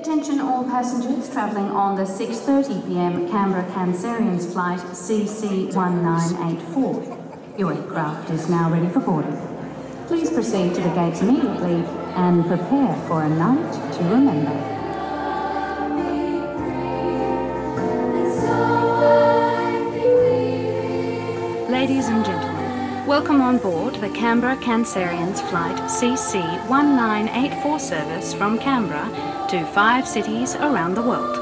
Attention all passengers travelling on the 6:30 p.m. Canberra Cancerians flight CC1984. Your aircraft is now ready for boarding. Please proceed to the gates immediately and prepare for a night to remember. Ladies and gentlemen, welcome on board the Canberra Cancerians flight CC1984 service from Canberra to 5 cities around the world.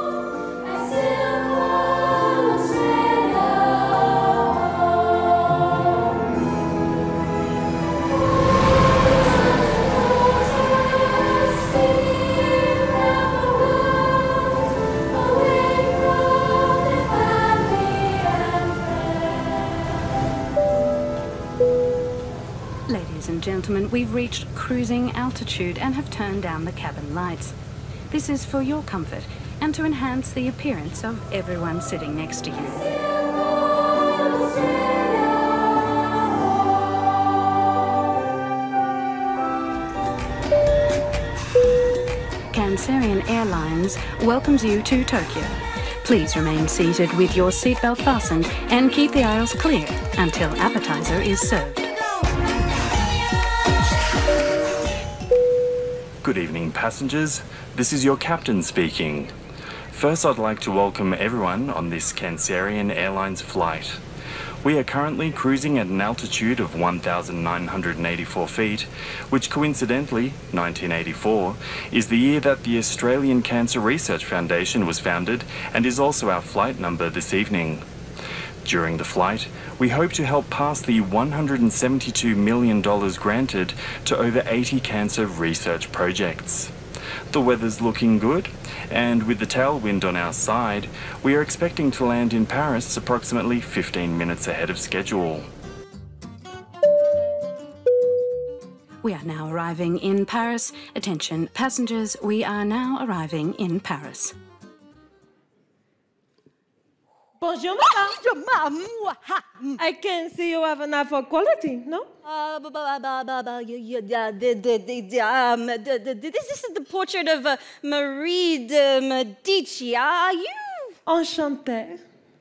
Ladies and gentlemen, we've reached cruising altitude and have turned down the cabin lights. This is for your comfort and to enhance the appearance of everyone sitting next to you. Cancerian Airlines welcomes you to Tokyo. Please remain seated with your seatbelt fastened and keep the aisles clear until appetizer is served. Good evening, passengers. This is your captain speaking. First, I'd like to welcome everyone on this Cancerian Airlines flight. We are currently cruising at an altitude of 1,984 feet, which coincidentally, 1984, is the year that the Australian Cancer Research Foundation was founded and is also our flight number this evening. During the flight, we hope to help pass the $172 million granted to over 80 cancer research projects. The weather's looking good, and with the tailwind on our side, we are expecting to land in Paris approximately 15 minutes ahead of schedule. We are now arriving in Paris. Attention, passengers, we are now arriving in Paris. Bonjour, madame. I can see you have an eye for quality, no? This is the portrait of Marie de Medici. Are you? Enchantée.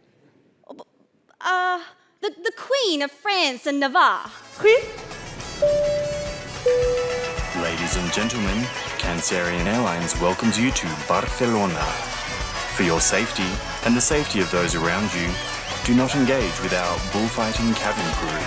The Queen of France and Navarre. Oui? Ladies and gentlemen, Cancerian Airlines welcomes you to Barcelona. For your safety and the safety of those around you, do not engage with our bullfighting cabin crew.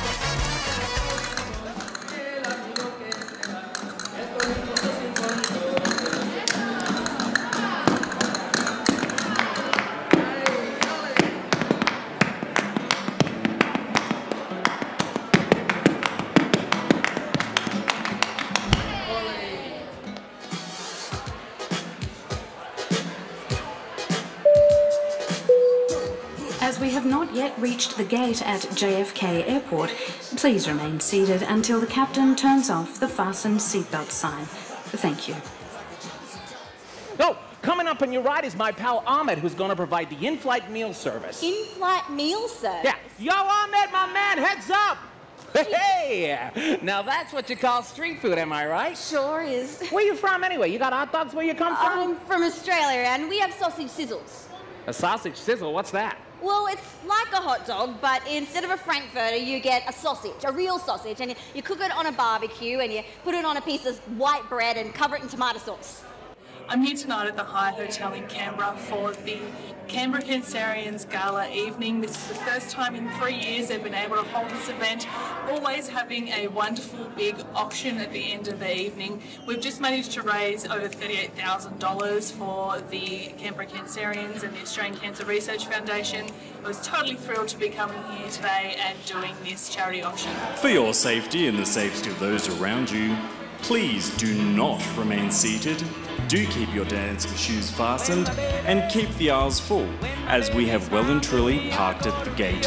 As we have not yet reached the gate at JFK Airport, please remain seated until the captain turns off the fastened seatbelt sign. Thank you. Oh, coming up on your ride is my pal Ahmed, who's going to provide the in-flight meal service. In-flight meal service? Yeah. Yo, Ahmed, my man, heads up! Hey! Now that's what you call street food, am I right? Sure is. Where you from anyway? You got hot dogs where you come from? I'm from Australia and we have sausage sizzles. A sausage sizzle? What's that? Well, it's like a hot dog, but instead of a frankfurter, you get a sausage, a real sausage, and you cook it on a barbecue and you put it on a piece of white bread and cover it in tomato sauce. I'm here tonight at the Hyatt Hotel in Canberra for the Canberra Cancerians Gala evening. This is the first time in 3 years they've been able to hold this event, always having a wonderful big auction at the end of the evening. We've just managed to raise over $38,000 for the Canberra Cancerians and the Australian Cancer Research Foundation. I was totally thrilled to be coming here today and doing this charity auction. For your safety and the safety of those around you, please do not remain seated. Do keep your dancing shoes fastened and keep the aisles full, as we have well and truly parked at the gate.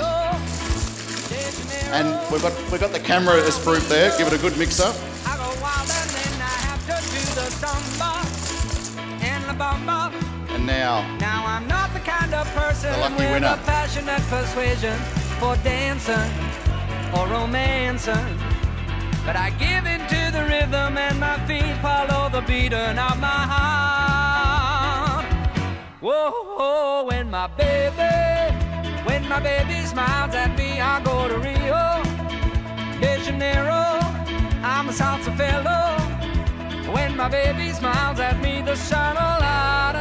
And we've got the camera approved there. Give it a good mix up. And now I'm not the kind of person the lucky with winner. a passionate persuasion for dancing or romancing. But I give into the rhythm and my feet follow the beating of my heart. my baby. When my baby smiles at me, I go to Rio de Janeiro. I'm a salsa fellow. When my baby smiles at me, the sun will light.